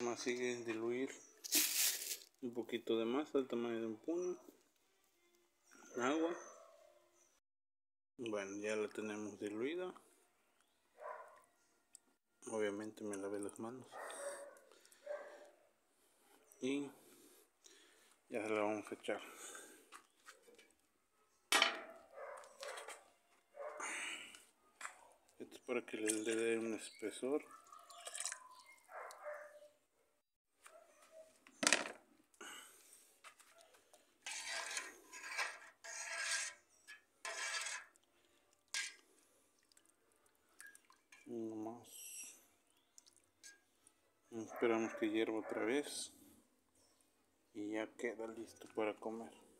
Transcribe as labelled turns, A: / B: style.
A: Más sigue diluir un poquito de masa del tamaño de un puño, agua. Bueno, ya la tenemos diluida. Obviamente me lavé las manos y ya se la vamos a echar. Esto es para que le dé un espesor. Uno más. Esperamos que hierva otra vez y ya queda listo para comer.